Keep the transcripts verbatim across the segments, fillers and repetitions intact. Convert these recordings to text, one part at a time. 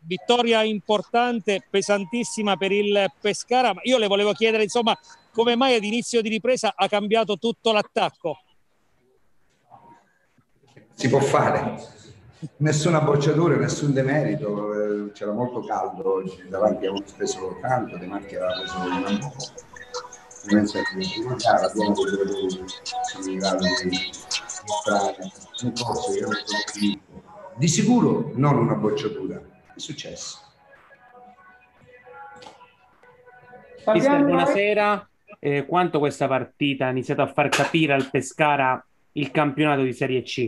vittoria importante, pesantissima per il Pescara, ma io le volevo chiedere insomma come mai ad inizio di ripresa ha cambiato tutto l'attacco? Si può fare, nessuna bocciatura, nessun demerito, c'era molto caldo oggi, davanti avevamo speso tanto, De Marchi aveva preso un po'. Penso che gara abbiamo dei giocatori sono in grado di mostrare un corso di sicuro non una bocciatura, è successo. Mister, buonasera. Eh, quanto questa partita ha iniziato a far capire al Pescara il campionato di Serie C?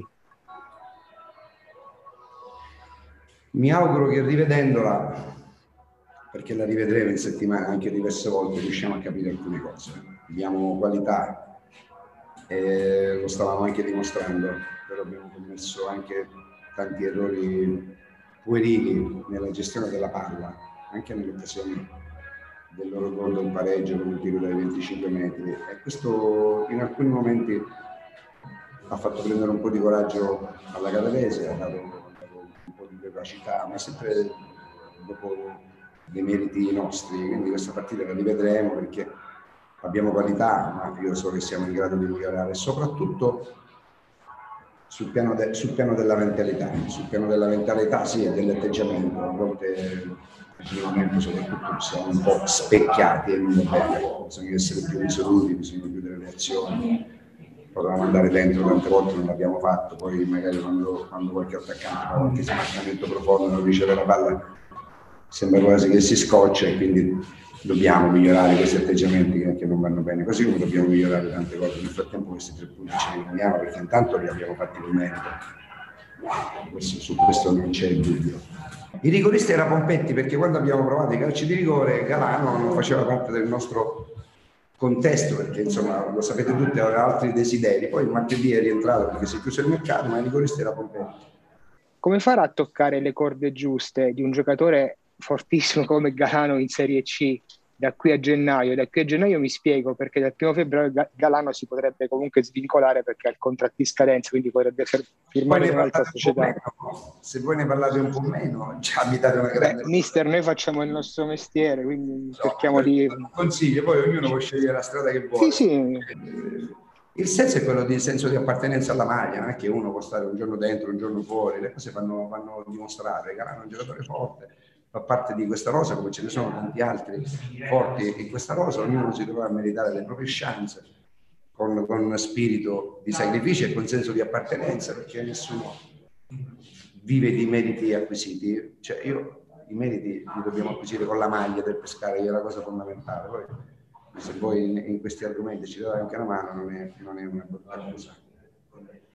Mi auguro che rivedendola, perché la rivedremo in settimana anche diverse volte, riusciamo a capire alcune cose. Abbiamo qualità, e lo stavamo anche dimostrando, però abbiamo commesso anche tanti errori puerili nella gestione della palla, anche nelle occasioni del loro gol del pareggio con un tiro dai venticinque metri, e questo in alcuni momenti ha fatto prendere un po' di coraggio alla Catanese, ha dato un po' di vivacità, ma sempre dopo dei meriti nostri, quindi questa partita la rivedremo perché abbiamo qualità, ma io so che siamo in grado di migliorare, soprattutto sul piano, de, sul piano della mentalità, sul piano della mentalità sì e dell'atteggiamento, a volte nel primo momento soprattutto siamo un po' specchiati e non va bene, bisogna essere più risoluti, bisogna chiudere le azioni. Potevamo andare dentro, tante volte non l'abbiamo fatto, poi magari quando, quando qualche attaccante fa qualche smarcamento profondo non riceve la palla sembra quasi che si scoccia, e quindi dobbiamo migliorare questi atteggiamenti che, che non vanno bene, così come dobbiamo migliorare tante cose. Nel frattempo questi tre punti ce li prendiamo perché intanto li abbiamo fatti con merito, questo, su questo non c'è dubbio. Il rigorista era Pompetti, perché quando abbiamo provato i calci di rigore Galano non faceva parte del nostro contesto, perché insomma lo sapete tutti, aveva altri desideri. Poi il martedì è rientrato perché si è chiuso il mercato, ma il rigorista era Pompetti. Come farà a toccare le corde giuste di un giocatore fortissimo come Galano in Serie C da qui a gennaio? Da qui a gennaio mi spiego, perché dal primo febbraio Galano si potrebbe comunque svincolare perché ha il contratto di scadenza, quindi potrebbe firmare con un'altra società. Meno, se voi ne parlate un po' meno, già abitate una grande... Beh, mister, noi facciamo il nostro mestiere, quindi no, cerchiamo di... Consiglio, poi ognuno può scegliere la strada che vuole. Sì, sì. Il senso è quello di senso di appartenenza alla maglia, non è che uno può stare un giorno dentro, un giorno fuori, le cose vanno, vanno dimostrate. Galano è un giocatore forte, fa parte di questa rosa, come ce ne sono tanti altri forti in questa rosa, ognuno si dovrà meritare le proprie chance con, con spirito di sacrificio e con senso di appartenenza, perché nessuno vive di meriti acquisiti. Cioè io i meriti li dobbiamo acquisire con la maglia del Pescara, che è la cosa fondamentale. Poi, se voi in, in questi argomenti ci date anche una mano, non è, non è una brutta cosa.